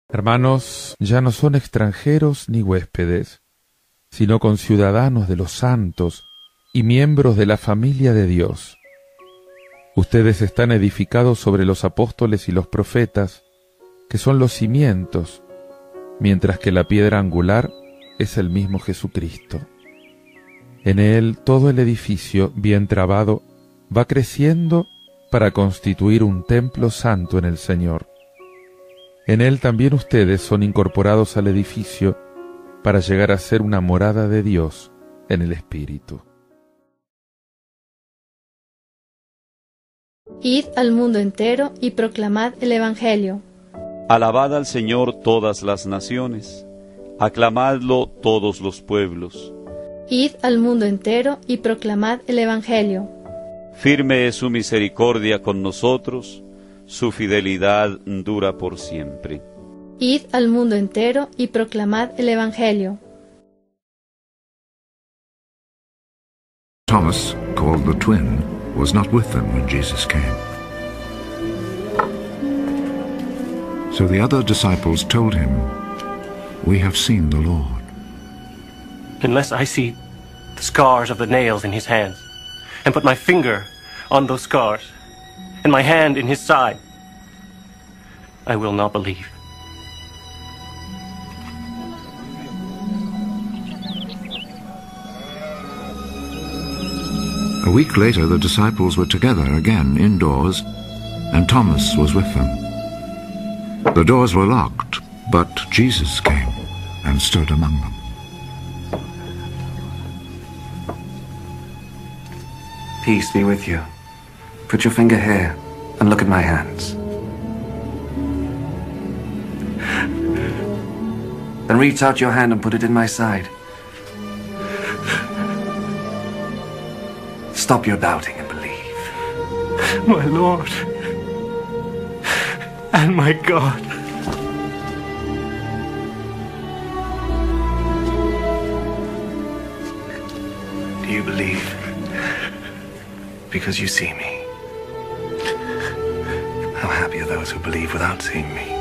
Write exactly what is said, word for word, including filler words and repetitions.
Hermanos, ya no son extranjeros ni huéspedes, sino conciudadanos de los santos y miembros de la familia de Dios. Ustedes están edificados sobre los apóstoles y los profetas, que son los cimientos, mientras que la piedra angular es el mismo Jesucristo. En él todo el edificio, bien trabado, va creciendo para constituir un templo santo en el Señor. En él también ustedes son incorporados al edificio para llegar a ser una morada de Dios en el Espíritu. Id al mundo entero y proclamad el Evangelio. Alabad al Señor todas las naciones, aclamadlo todos los pueblos. Id al mundo entero y proclamad el Evangelio. Firme es su misericordia con nosotros, su fidelidad dura por siempre. Id al mundo entero y proclamad el Evangelio. Thomas, called the twin, was not with them when Jesus came. So the other disciples told him, "We have seen the Lord." Unless I see the scars of the nails in his hands, and put my finger on those scars, and my hand in his side, I will not believe. A week later, the disciples were together again indoors, and Thomas was with them. The doors were locked, but Jesus came and stood among them. Peace be with you. Put your finger here and look at my hands. Then reach out your hand and put it in my side. Stop your doubting and believe. My Lord and my God. Do you believe? Because you see me. How happy are those who believe without seeing me.